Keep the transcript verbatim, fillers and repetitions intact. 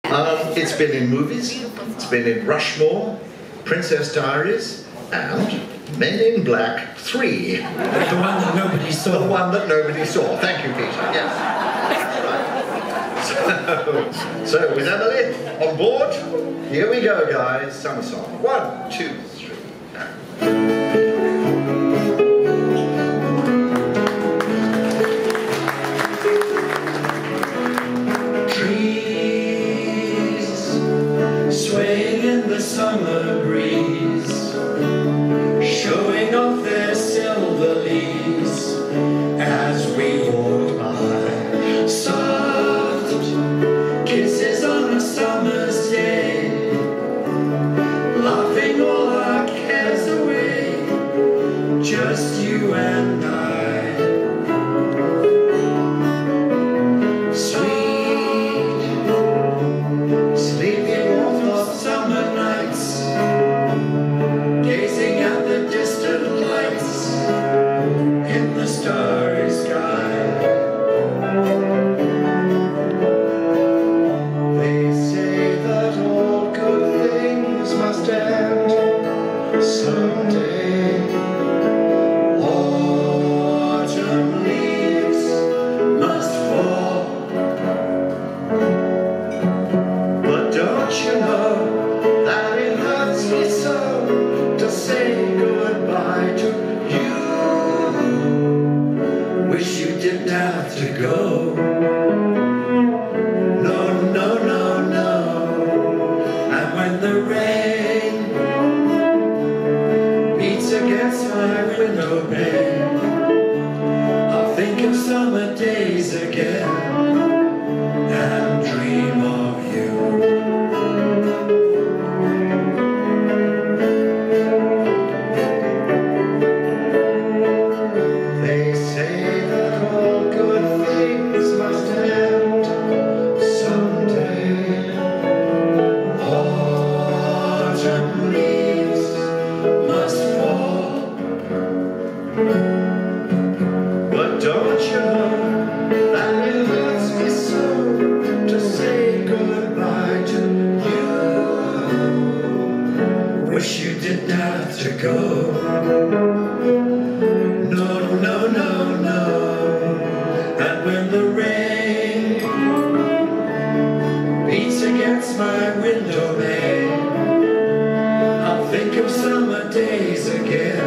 Um, it's been in movies, it's been in Rushmore, Princess Diaries, and Men in Black three. The one that nobody saw. The one that nobody saw. Thank you, Peter. Yes. So, so with Emily on board, here we go, guys. Summer song. One, two, three. Swaying in the summer breeze, showing off their silver leaves as we walk by. Soft kisses on a summer's day, laughing all our cares away, just you and I. My window pane, I'll think of summer days again.